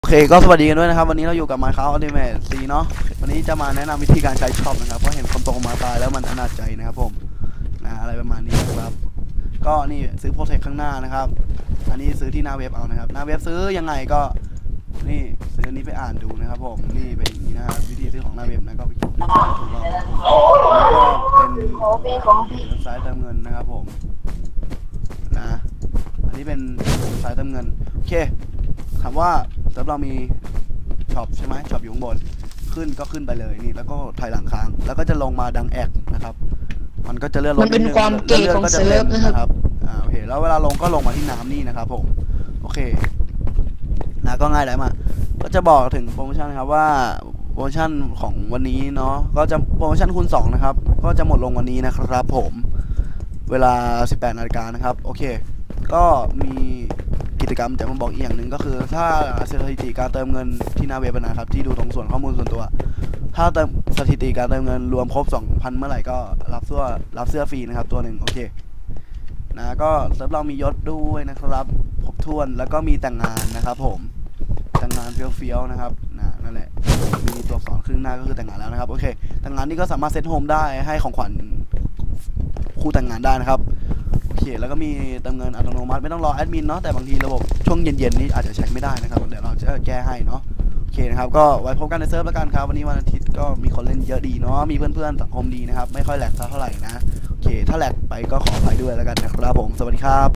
โอเคก็สวัสดีกันด้วยนะครับวันนี้เราอยู่กับ Minecraft Ultimate 4เนาะวันนี้จะมาแนะนำวิธีการใช้ช็อปนะครับเพราะเห็นคนตกมาตายแล้วมันอนาจใจนะครับผมอะไรประมาณนี้นะครับก็นี่ซื้อโปรเทคข้างหน้านะครับอันนี้ซื้อที่หน้าเว็บเอานะครับหน้าเว็บซื้อยังไงก็นี่ซื้ออันนี้ไปอ่านดูนะครับผมนี่เป็นอย่างนี้นะครับวิธีซื้อของหน้าเว็บนะก็ไปคลิกดูถูกต้องแล้วก็เป็นเว็บไซต์เติมเงินนะครับผมนะอันนี้เป็นเว็บไซต์เติมเงินโอเคถามว่าเซิร์ฟเรามีช็อปใช่ไหมช็อปอยู่ข้างบนขึ้นก็ขึ้นไปเลยนี่แล้วก็ถอยหลังค้างแล้วก็จะลงมาดังแอกนะครับมันก็จะเลื่อนรถมันเป็นความเก๋ของเซิร์ฟนะครับโอเคแล้วเวลาลงก็ลงมาที่น้ำนี่นะครับผมโอเคนะก็ง่ายได้มาก็จะบอกถึงโปรโมชั่นนะครับว่าโปรโมชั่นของวันนี้เนาะก็จะโปรโมชั่นคูณ2นะครับก็จะหมดลงวันนี้นะครับผมเวลา 18 นาฬิกานะครับโอเคก็มีกิจกรรมจะมาบอกอีกอย่างหนึ่งก็คือถ้าสถิติการเติมเงินที่หน้าเว็บนะครับที่ดูตรงส่วนข้อมูลส่วนตัวถ้าเติมสถิติการเติมเงินรวมครบ 2,000 เมื่อไหร่ก็รับเสื้อฟรีนะครับตัวหนึ่งโอเคนะก็เซิร์ฟเรามียศด้วยนะครับครบถ้วนแล้วก็มีแต่งงานนะครับผมแต่งงานเฟี้ยวๆนะครับนั่นแหละมีตัวอักษรครึ่งหน้าก็คือแต่งงานแล้วนะครับโอเคแต่งงานนี่ก็สามารถเซ็ตโฮมได้ให้ของขวัญคู่แต่งงานได้นะครับโอเคแล้วก็มีเติมเงินอัตโนมัติไม่ต้องรอแอดมินเนาะแต่บางทีระบบช่วงเย็นๆนี้อาจจะใช้ไม่ได้นะครับเดี๋ยวเราจะแก้ให้เนาะโอเคนะครับก็ไว้พบกันในเซิร์ฟแล้วกันครับวันนี้วันอาทิตย์ก็มีคนเล่นเยอะดีเนาะมีเพื่อนๆสังคมดีนะครับไม่ค่อยแหลกเท่าไหร่นะโอเคถ้าแหลกไปก็ขออภัยด้วยแล้วกันนะครับผมสวัสดีครับ